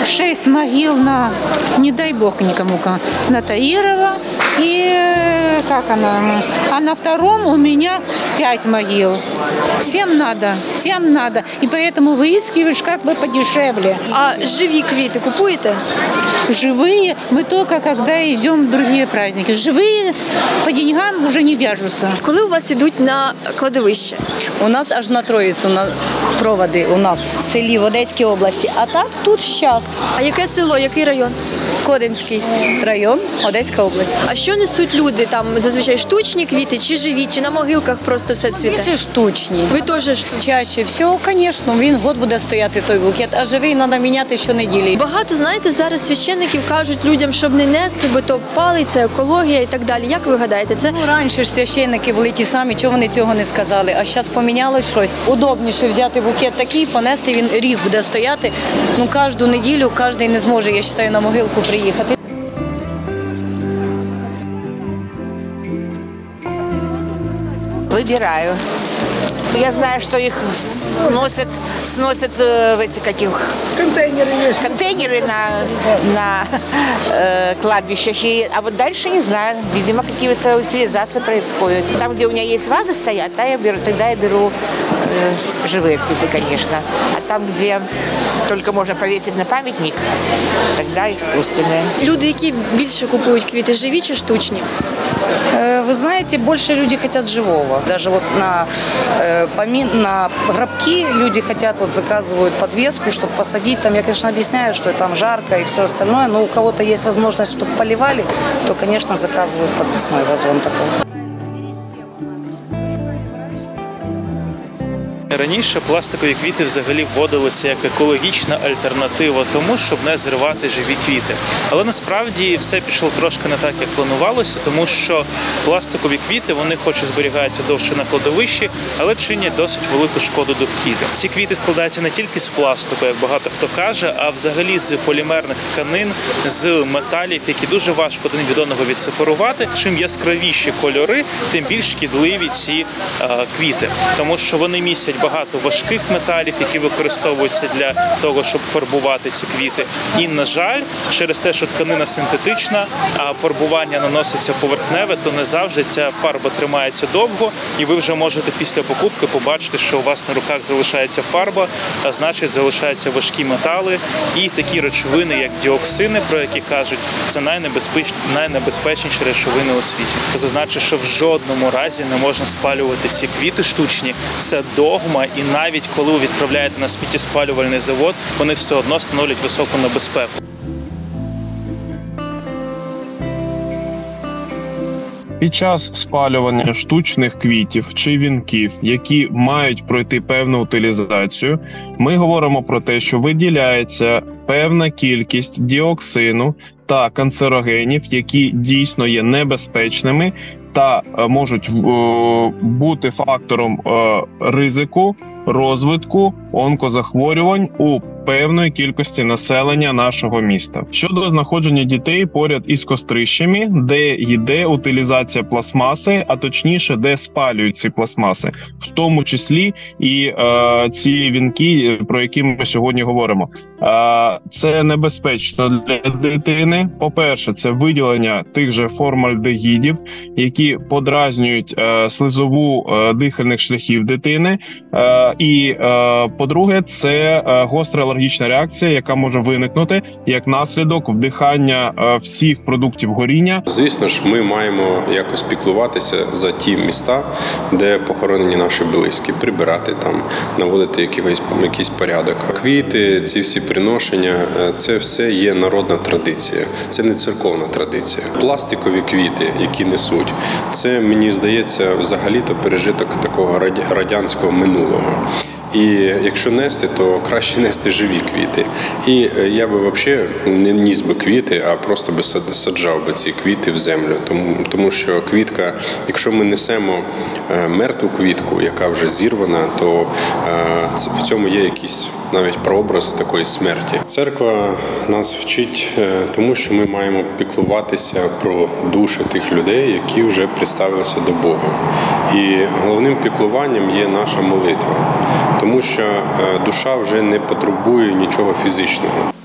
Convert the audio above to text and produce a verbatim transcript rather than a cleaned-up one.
шесть могил на, не дай бог никому, на Таирова. И как она? А на втором у меня пять могил. Всем надо, всем надо. И поэтому выискиваешь как бы подешевле. А живі квіти купуєте? Живые мы только когда идем в другие праздники. Живые по деньгам уже не вяжутся. Коли у вас ідуть на кладовище? У нас аж на Троїцю на проводи у нас в селі в Одеській області. А так тут зараз. А яке село, який район? Кодимський район, Одеська область. А що несуть люди? Там зазвичай штучні квіти, чи живі, чи на могилках просто все цвіте? Більше штучні. Ви теж штучні? Чаще всього, звісно, він год буде стояти той букет, а живий треба міняти щонеділі. Багато, знаєте, зараз священників кажуть людям, щоб не несли, бо то палиться, екологія і так далі. Як ви гадаєте, це? Ну, раніше ж священники були ті самі, чого вони цього не сказали, а зараз помінялось щось. Удобніше взяти букет такий, понести, він рік буде стояти. Ну, кожну неділю кожен не зможе, я вважаю, на могилку приїхати. Выбираю. Я знаю, что их сносят, сносят в эти каких контейнеры, есть. контейнеры на, на э, кладбищах. И, а вот дальше не знаю. Видимо, какие-то утилизации происходят. Там, где у меня есть вазы стоят, да, я беру, тогда я беру э, живые цветы, конечно. А там, где только можно повесить на памятник, тогда искусственные. Люди, які більше купують квіти, живі чи штучні? Вы знаете, больше люди хотят живого. Даже вот на, помин, на гробки люди хотят, вот заказывают подвеску, чтобы посадить. Там, я, конечно, объясняю, что там жарко и все остальное, но у кого-то есть возможность, чтобы поливали, то, конечно, заказывают подвесной вазон такой. Раніше пластикові квіти взагалі вводилися як екологічна альтернатива тому, щоб не зривати живі квіти. Але насправді все пішло трошки не так, як планувалося, тому що пластикові квіти, вони хоч і зберігаються довше на кладовищі, але чинять досить велику шкоду довкіллю. Ці квіти складаються не тільки з пластику, як багато хто каже, а взагалі з полімерних тканин, з металів, які дуже важко один від одного відсепарувати. Чим яскравіші кольори, тим більш шкідливі ці а, квіти, тому що вони містять багато важких металів, які використовуються для того, щоб фарбувати ці квіти. І, на жаль, через те, що тканина синтетична, а фарбування наноситься поверхневе, то не завжди ця фарба тримається довго, і ви вже можете після покупки побачити, що у вас на руках залишається фарба, а значить залишаються важкі метали і такі речовини, як діоксини, про які кажуть, це найнебезпеч... найнебезпечніші речовини у світі. Зазначу, що в жодному разі не можна спалювати ці квіти штучні, це догма. І навіть коли ви відправляєте на сміттєспалювальний завод, вони все одно становлять високу небезпеку. Під час спалювання штучних квітів чи вінків, які мають пройти певну утилізацію, ми говоримо про те, що виділяється певна кількість діоксину та канцерогенів, які дійсно є небезпечними та можуть бути фактором ризику розвитку онкозахворювань у певної кількості населення нашого міста. Щодо знаходження дітей поряд із кострищами, де йде утилізація пластмаси, а точніше, де спалюють ці пластмаси, в тому числі і е, ці вінки, про які ми сьогодні говоримо. Е, це небезпечно для дитини. По-перше, це виділення тих же формальдегідів, які подразнюють е, слизову е, дихальних шляхів дитини. Е, і, е, по-друге, це е, гостра алергічна реакція, яка може виникнути як наслідок вдихання е, всіх продуктів горіння. Звісно ж, ми маємо якось піклуватися за ті міста, де похоронені наші близькі, прибирати там, наводити якийсь, якийсь порядок. Квіти, ці всі приношення – це все є народна традиція, це не церковна традиція. Пластикові квіти, які несуть, це, мені здається, взагалі-то пережиток такого радянського минулого. І якщо нести, то краще нести живі квіти. І я би взагалі не ніс би квіти, а просто би саджав би ці квіти в землю. Тому, тому що квітка, якщо ми несемо мертву квітку, яка вже зірвана, то в цьому є якийсь навіть прообраз такої смерті. Церква нас вчить тому, що ми маємо піклуватися про душі тих людей, які вже приставилися до Бога. І головним піклуванням є наша молитва. Тому що душа вже не потребує нічого фізичного.